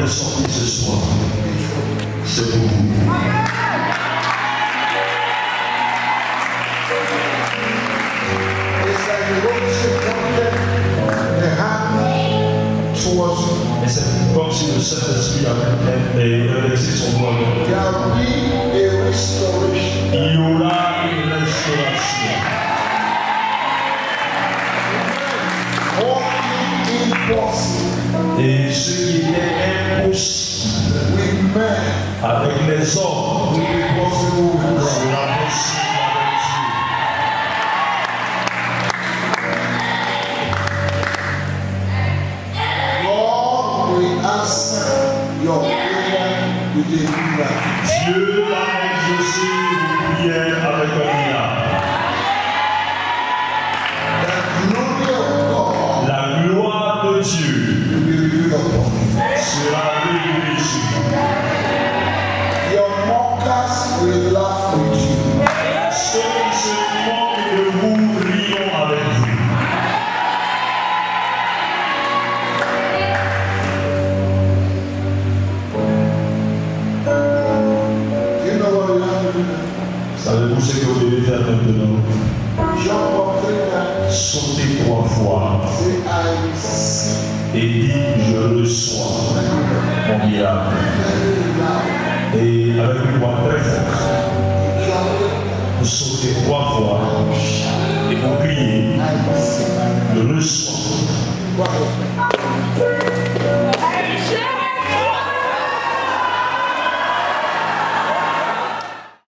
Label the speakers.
Speaker 1: est sorti ce soir, c'est pour vous. Et c'est comme si le Saint-Esprit avait laissé son doigt. Il y aura une restauration. Et ce qui était impossible avec les hommes sera possible avec Dieu va exaucer vos prières avec un miracle. La gloire de Dieu sera révélée sur vous. Ceux qui se moquent de vous rieront avec vous. Savez-vous ce que vous devez faire maintenant? Sautez 3 fois et dites je reçois mon miracle. Et avec une voix très forte, vous sautez 3 fois et vous criez je reçois.